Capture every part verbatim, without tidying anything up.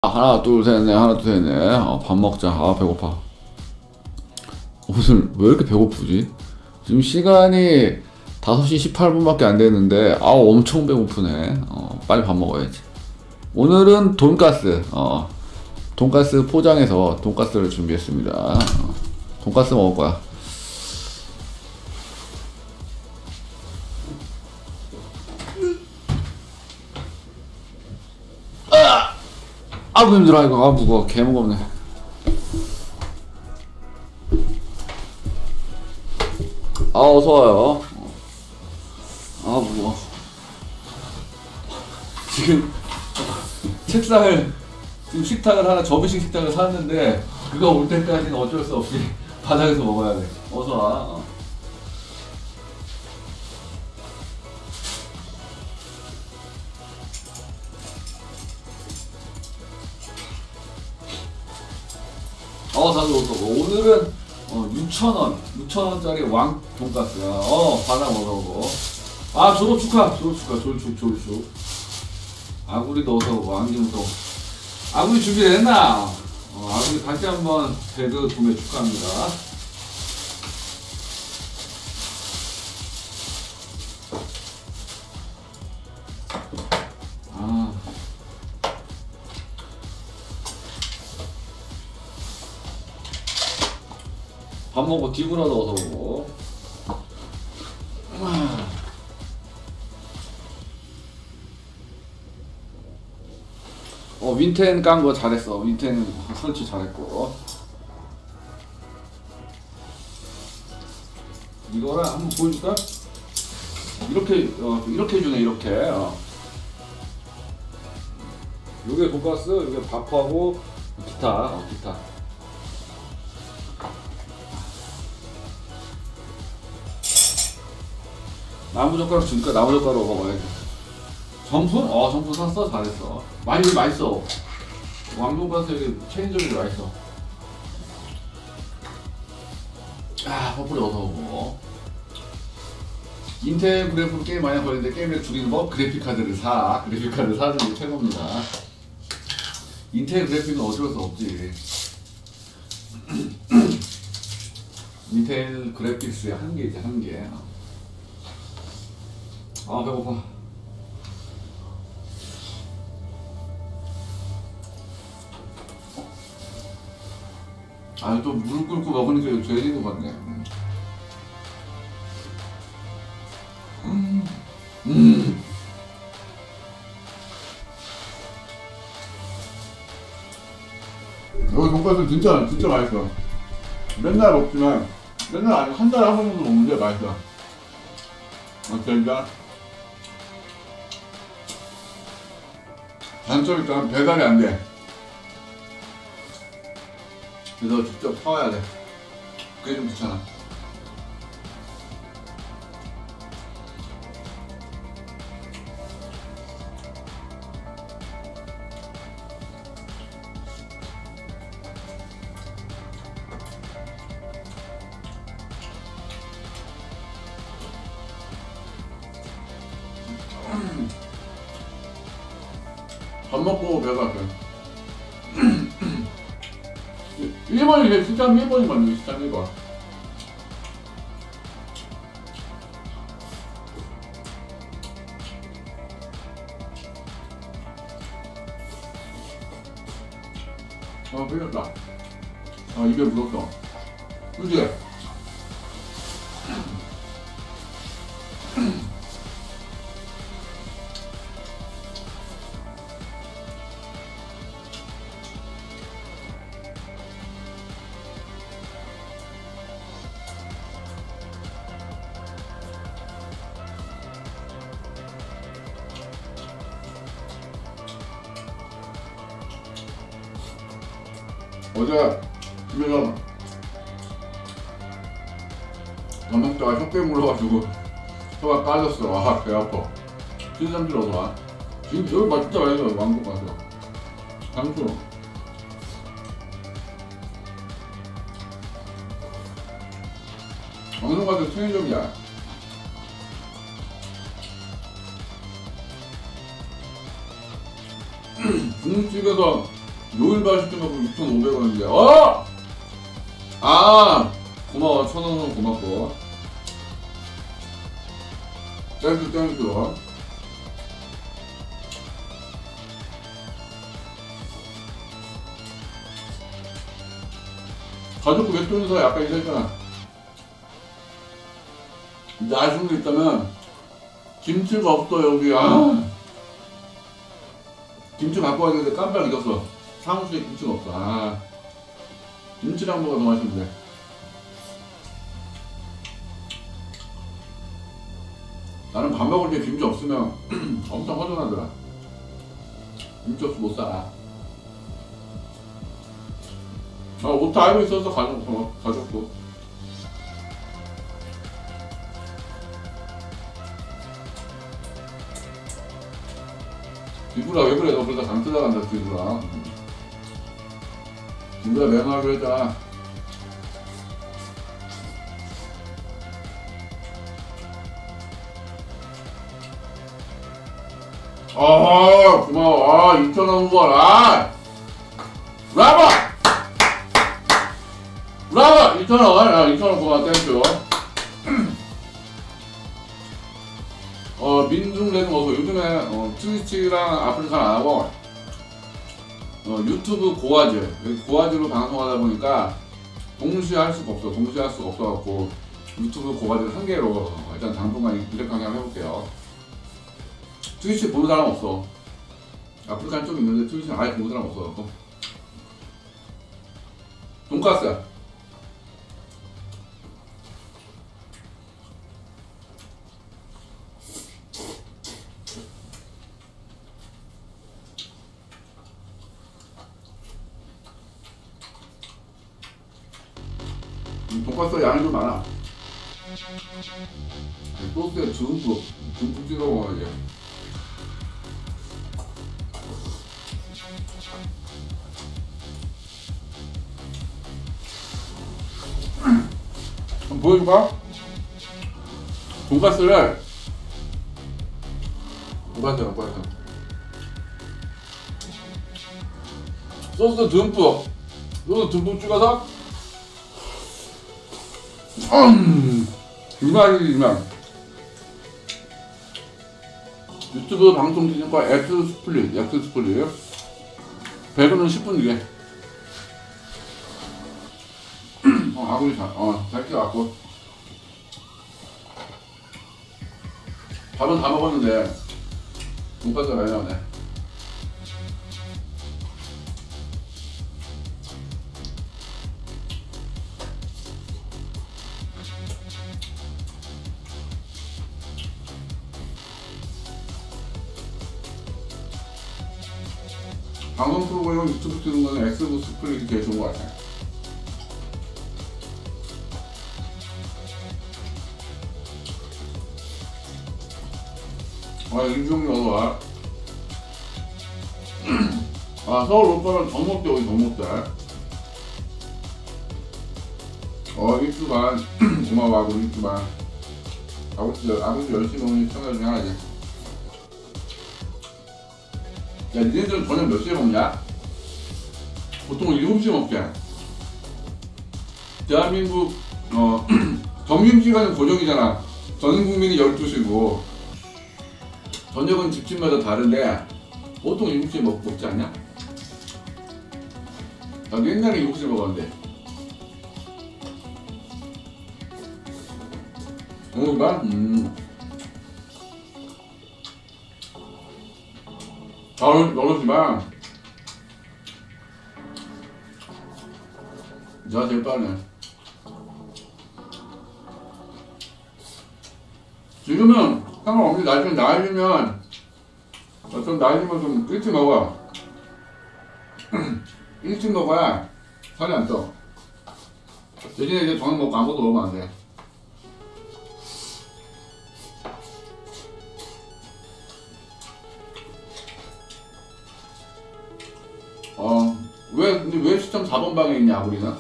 하나 둘 셋 넷 하나 둘 셋 넷. 어, 밥 먹자. 아 배고파. 오늘 왜 이렇게 배고프지? 지금 시간이 다섯 시 십팔 분밖에 안 됐는데 아 엄청 배고프네. 어, 빨리 밥 먹어야지. 오늘은 돈가스. 어, 돈가스 포장해서 돈가스를 준비했습니다. 어, 돈가스 먹을 거야. 아! 아이고 힘들어. 이거 아 무거워. 개 무겁네. 아 어서와요. 아 무거워. 지금 책상을 지금 식탁을 하나 접이식 식탁을 샀는데 그거 올 때까지는 어쩔 수 없이 바닥에서 먹어야 돼. 어서와. 어. 어 다들 어서. 오늘은 어, 육천 원, 육천 원짜리 왕 돈가스야. 어, 바다 먹어보고. 아, 졸업 축하, 졸업 축하, 졸축, 졸축. 아구리도 어서 오고, 안경도. 아구리 준비됐나? 어, 아구리 다시 한번 배그 구매 축하합니다. 아. 밥 먹고 디브라도 어서 오고. 어 윈텐 깐 거 잘했어. 윈텐 설치 잘했고. 이거를 한번 보여줄까? 이렇게 어, 이렇게 해주네. 이렇게. 어. 요게 돈가스, 요게 밥하고 기타. 어, 기타. 나무젓가락 주니까 나무젓가락 먹어야지. 정품? 어 정품 샀어. 잘했어. 많이 맛있어. 왕돈가스 여기 체인점이 맛있어. 아 퍼플이 어서오고. 인텔 그래픽 게임 많이 걸리는데 게임을 줄이는 법? 그래픽카드를 사. 그래픽카드 사는 게 최고입니다. 인텔 그래픽은 어쩔 수 없지. 인텔 그래픽스의 한계이지 한계. 아 배고파. 아 또 무릎 꿇고 먹으니까 죄진 것 같네. 음. 음. 여기 돈가스 진짜 진짜 맛있어. 맨날 먹지만 맨날 아니 한 달에 한 번 정도 먹는데 맛있어. 아 진짜. 단점이 일단 배달이 안 돼. 그래서 직접 사와야 돼. 그게 좀 귀찮아. 밥 먹고 배가 아파요. 일 번이 시점 일 번이 맞네. 시점 일 번. 아 흘렸다. 아 입에 묻었어. 그치? 어제 집에서 밥 먹다가 혀빼 물어가지고 혀가 까졌어. 아 배 아파. 신삼질 어서 와. 지금 여기 맛 진짜 맛있어. 왕국 가서 장수. 왕국 가서 체인점이야. 중국집에서 요일발 시켜놓고 육천오백 원인데 어! 아 고마워. 천원은 고맙고 땡큐 땡큐. 가족부 웹툰에서 약간 이랬잖아. 근데 아쉬운 게 있다면 김치가 없어 여기. 아 김치 갖고 왔는데 깜빡 잊었어. 사무실에 김치가 없어. 아 김치랑 먹어도 맛있는데. 나는 밥 먹을 때 김치 없으면 엄청 허전하더라. 김치 없으면 못 살아. 아, 옷 다 알고 있어서 가졌고, 가졌고. 디브라 왜 그래? 너 그러다 강퇴 나간다, 디브라. 디브라 매너하기로 했잖아. 아, 고마워. 아, 이천 원 후원. 아! 브라보! 브라보! 이천 원. 아, 이천 원 고마워. 땡큐. 어, 민중레드 어서 요즘에 어, 트위치랑 아프리카는 안 하고 어, 유튜브 고화질, 고화질로 방송하다 보니까 동시에 할 수가 없어. 동시에 할 수가 없어갖고 유튜브 고화질 한 개로 일단 당분간 이렇게 한번 해볼게요. 트위치 보는 사람 없어. 아프리카는 좀 있는데 트위치는 아예 보는 사람 없어. 돈까스. 돈까스 양이 좀 많아. 소스에 듬뿍, 듬뿍 찍어 먹어야지. 한번 보여줄까? 돈까스를 돈까스 돈까스 소스 듬뿍 소스 듬뿍 찍어서 음, 이 맛이지 이 맛. 유튜브 방송 기준과 엑스 스플릿 엑스 스플릿 배그는 십 분 이게. 어, 아구리 잘, 어, 잘 키워갖고. 밥은 다 먹었는데, 돈까스가 많이 나오네. 방송 프로그램 유튜브 쓰는 거는 엑스 스플릿이 제일 좋은 것 같아요. 아, 임종이 어서 와. 아, 서울 올 거면 정목대 오기 정목대. 어, 일주간 고마워, 아구 일주간. 아버지, 아버지 열심히 오는 시청자 중에 하나지. 야, 니네들은 저녁 몇 시에 먹냐? 보통 일곱 시에 먹지. 대한민국, 어, 점심시간은 고정이잖아. 전 국민이 열두 시고. 저녁은 집집마다 다른데 보통 일곱 시에 먹, 먹지 않냐? 나도 옛날에 일곱 시에 먹었는데. 먹어봐? 음. 아, 어렵지만 내가 제일 빠르네. 지금은 상관없는데 나중에 나이 들면 어떤 나이 들면 좀 일찍 먹어. 일찍 먹어야 살이 안 쪄. 대신에 이제 저녁 먹고 아무것도 먹으면 안 돼. 어, 왜, 근데 왜 시점 사 번 방에 있냐, 우리는?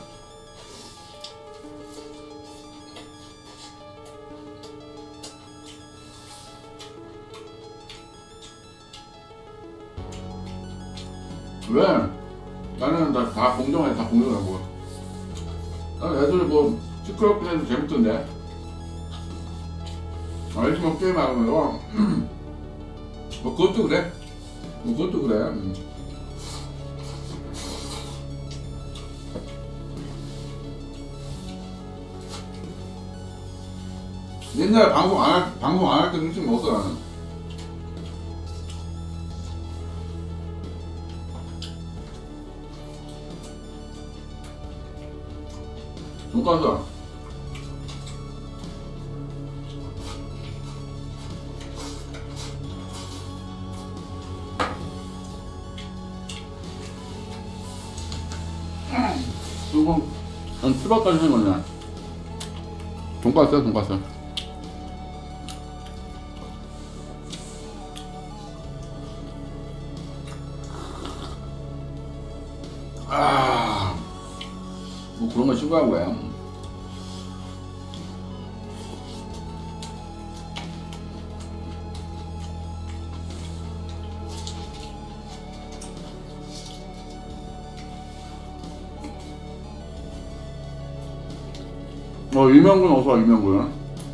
왜? 나는 다, 다 공정해, 다 공정하고. 난 애들 뭐 시끄럽게 해도 재밌던데. 알지만 게임 하는 거. 뭐 그것도 그래. 뭐 그것도 그래. 음. 옛날에 방송 안 할, 방송 안 할 때 음식 먹었어, 나는. 돈가스. 이거, 난 수박까지 생각나. 돈가스야, 돈가스. 아, 뭐 그런 거 신고한 거야. 어, 이명근 어서 와, 이명근.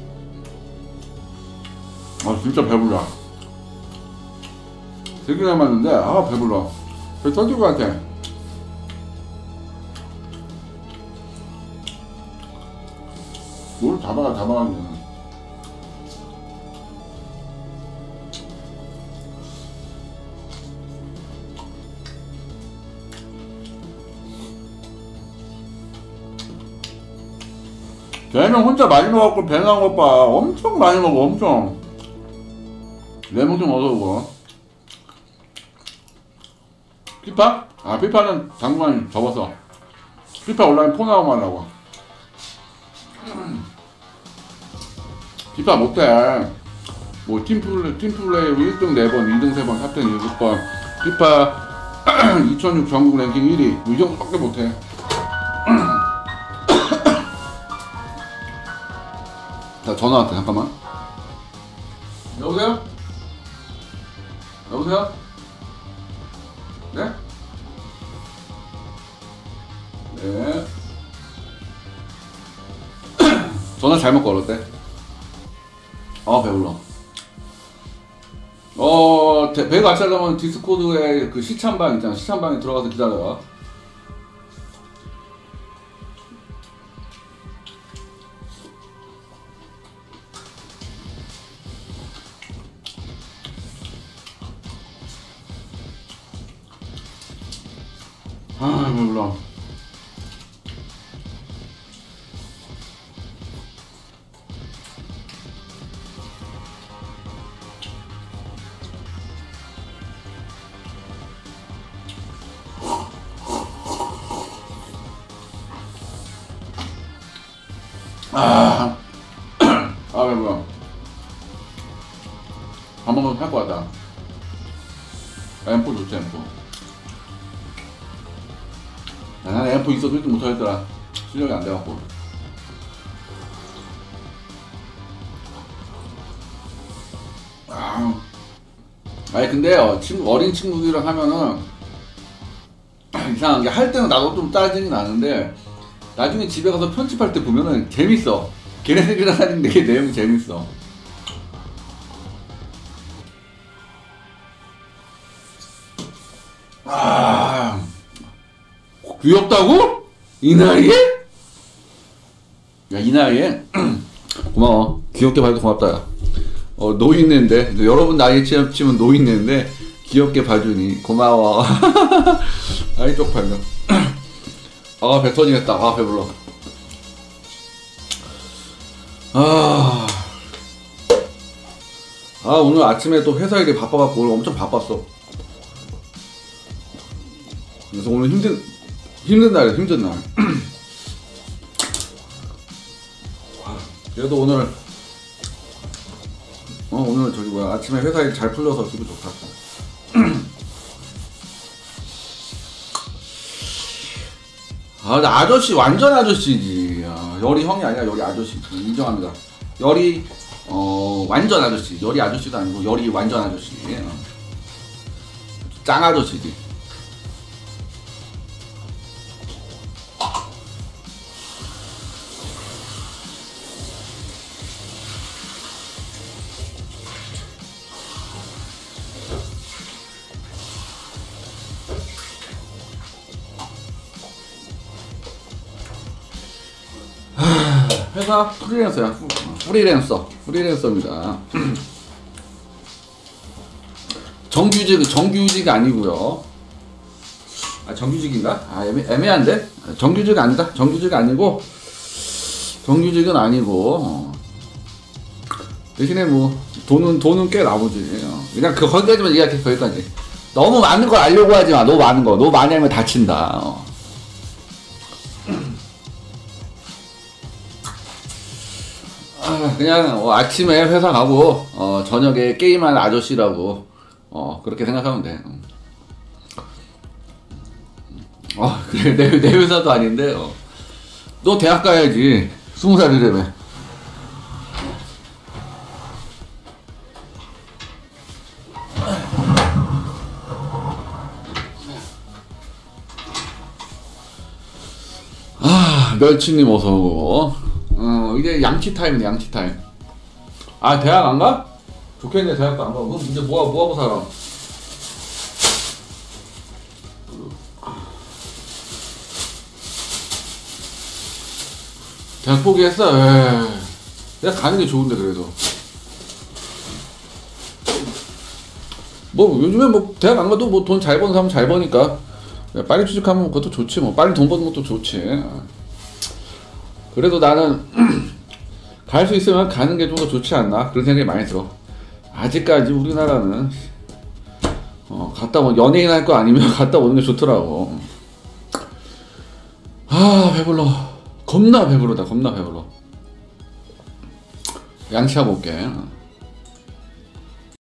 아, 진짜 배불러. 되게 남았는데, 아, 배불러. 배 터질 것 같아. 뭘 잡아가, 잡아가. 걔는 혼자 많이 먹었고 배 나온 것 봐. 엄청 많이 먹어, 엄청. 레몬 좀 얻어오고. 피파? 아, 피파는 당분간 접었어. 피파 온라인 폰 나오면 하려고. 피파 못해. 뭐 팀플레이, 팀플레이 일 등 네 번, 이 등 세 번, 탑 텐 일곱 번. 피파 이천육 전국 랭킹 일 위. 이 정도밖에 못해. 자, 전화 왔다. 잠깐만. 여보세요? 여보세요? 네? 네. 전화 잘못 걸었대. 아, 배불러. 어, 배, 배 같이 하려면 디스코드에 그 시참방 있잖아. 시참방에 들어가서 기다려라. 아, 배불러. 아, 아, 배불러. 밥 먹으면 할 것 같다. 엠포 좋지, 엠포. 난 엠포 있어도 일 등 못하겠더라. 실력이 안 돼갖고. 아, 아니 근데 어, 친구, 어린 친구들이랑 하면은 이상한 게 할 때는 나도 좀 짜증이 나는데 나중에 집에 가서 편집할 때 보면은 재밌어. 걔네들이랑 하는 게 내용이 재밌어. 아, 귀엽다고? 이 나이에? 야, 이 나이에? 고마워. 귀엽게 봐줘서 고맙다. 야. 어, 노인네인데, 여러분 나이 치면 노인네인데, 귀엽게 봐주니 고마워. 아이, 쪽팔려. 아, 배 터지겠다. 아, 배불러. 아, 아, 오늘 아침에 또 회사 일이 바빠갖고 오늘 엄청 바빴어. 그래서 오늘 힘든, 힘든 날이야, 힘든 날. 그래도 오늘, 어, 오늘 저기 뭐야, 아침에 회사 일 잘 풀려서 기분 좋다. 아, 나 아저씨, 완전 아저씨지. 아, 열이 형이 아니라 열이 아저씨. 인정합니다. 열이, 어, 완전 아저씨. 열이 아저씨도 아니고, 열이 완전 아저씨. 어. 짱 아저씨지. 회사 프리랜서야. 프- 프리랜서. 프리랜서입니다. 정규직, 정규직 아니고요. 아, 정규직인가? 아, 애매, 애매한데? 정규직 아니다. 정규직 아니고, 정규직은 아니고, 어. 대신에 뭐, 돈은, 돈은 꽤 나오지. 어. 그냥 그, 거기까지만 얘기할게, 거기까지. 너무 많은 걸 알려고 하지 마. 너무 많은 거. 너무 많이 하면 다친다. 어. 아, 그냥, 어, 아침에 회사 가고, 어, 저녁에 게임하는 아저씨라고, 어, 그렇게 생각하면 돼. 어, 그래, 내, 내 회사도 아닌데, 어. 너 대학 가야지. 스무 살이라며. 아, 멸치님 어서오고. 어, 이제 양치 타임이네, 양치 타임. 아, 대학 안 가? 좋겠네, 대학도 안 가고. 그럼 이제 뭐, 뭐 하고 살아? 대학 포기했어? 에이. 내가 가는 게 좋은데, 그래도. 뭐, 요즘에 뭐, 대학 안 가도 뭐 돈 잘 버는 사람 잘 버니까. 빨리 취직하면 그것도 좋지, 뭐. 빨리 돈 버는 것도 좋지. 그래도 나는, 갈 수 있으면 가는 게 좀 더 좋지 않나? 그런 생각이 많이 들어. 아직까지 우리나라는, 어, 갔다 오, 연예인 할 거 아니면 갔다 오는 게 좋더라고. 아, 배불러. 겁나 배부르다, 겁나 배불러. 양치하고 올게.